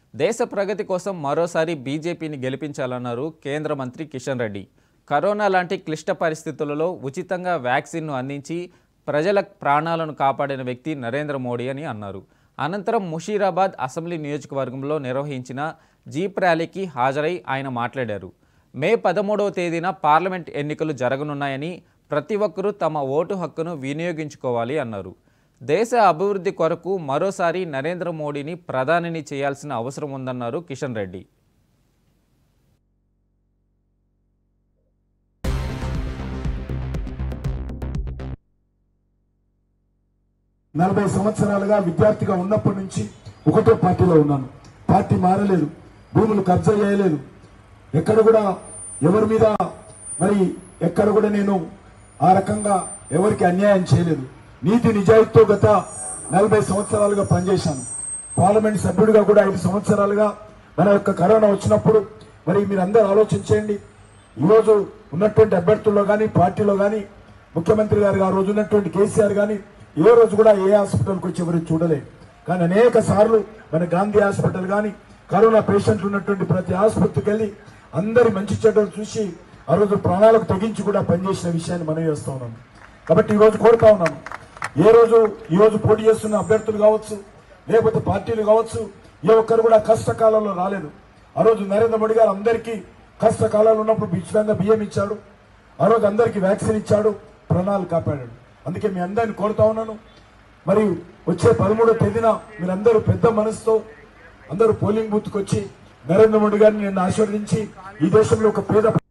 దేశ ప్రగతి కోసం మరోసారి బీజేపీని గెలిపించాలన్నారు కేంద్ర మంత్రి కిషన్ రెడ్డి. కరోనా లాంటి క్లిష్ట పరిస్థితులలో ఉచితంగా వ్యాక్సిన్ను అందించి ప్రజల ప్రాణాలను కాపాడిన వ్యక్తి నరేంద్ర మోడీ అని అన్నారు. అనంతరం ముషీరాబాద్ అసెంబ్లీ నియోజకవర్గంలో నిర్వహించిన జీప్ ర్యాలీకి హాజరై ఆయన మాట్లాడారు. మే 13వ తేదీన పార్లమెంట్ ఎన్నికలు జరగనున్నాయని ప్రతి ఒక్కరూ తమ ఓటు హక్కును వినియోగించుకోవాలి అన్నారు. దేశ అభివృద్ధి కొరకు మరోసారి నరేంద్ర మోడీని ప్రధానిని చేయాల్సిన అవసరం ఉందన్నారు కిషన్ రెడ్డి. నలభై సంవత్సరాలుగా విద్యార్థిగా ఉన్నప్పటి నుంచి ఒకటే పార్టీలో ఉన్నాను. పార్టీ మారలేదు, భూములు కబ్జా చేయలేదు, ఎక్కడ కూడా ఎవరి మీద ఎక్కడ కూడా నేను ఆ రకంగా ఎవరికి అన్యాయం చేయలేదు. నీతి నిజాయితీతో గత 40 సంవత్సరాలుగా పనిచేశాను. పార్లమెంట్ సభ్యుడిగా కూడా 5 సంవత్సరాలుగా మన యొక్క కరోనా వచ్చినప్పుడు మీరందరూ ఆలోచించండి. ఈరోజు ఉన్నటువంటి అభ్యర్థుల్లో కానీ పార్టీలో కానీ ముఖ్యమంత్రి గారు ఆ రోజు ఉన్నటువంటి కేసీఆర్ కానీ ఏ రోజు కూడా ఏ హాస్పిటల్కి వచ్చి ఎవరు చూడలేదు. కానీ అనేక సార్లు మన గాంధీ హాస్పిటల్ కానీ కరోనా పేషెంట్లు ఉన్నటువంటి ప్రతి ఆసుపత్రికి వెళ్ళి అందరి మంచి చెడ్డలు చూసి ఆ రోజు ప్రాణాలకు తెగించి కూడా పనిచేసిన విషయాన్ని మనం చేస్తా ఉన్నాం. కాబట్టి ఈరోజు కోరుతా ఉన్నాను, ఈరోజు పోటీ చేస్తున్న అభ్యర్థులు కావచ్చు, లేకపోతే పార్టీలు కావచ్చు, ఏ ఒక్కరు కూడా కష్టకాలంలో రాలేదు. ఆ రోజు నరేంద్ర మోడీ గారు అందరికీ కష్టకాలంలో ఉన్నప్పుడు ఉచితంగా బియ్యం ఇచ్చాడు, ఆ రోజు అందరికీ వ్యాక్సిన్ ఇచ్చాడు, ప్రాణాలు కాపాడాడు. అందుకే మీ అందరిని కోరుతా ఉన్నాను, వచ్చే 13వ తేదీన మీరందరూ పెద్ద మనసుతో అందరూ పోలింగ్ బూత్కి వచ్చి నరేంద్ర మోడీ గారిని నేను ఆశీర్వదించి ఈ దేశంలో ఒక పేద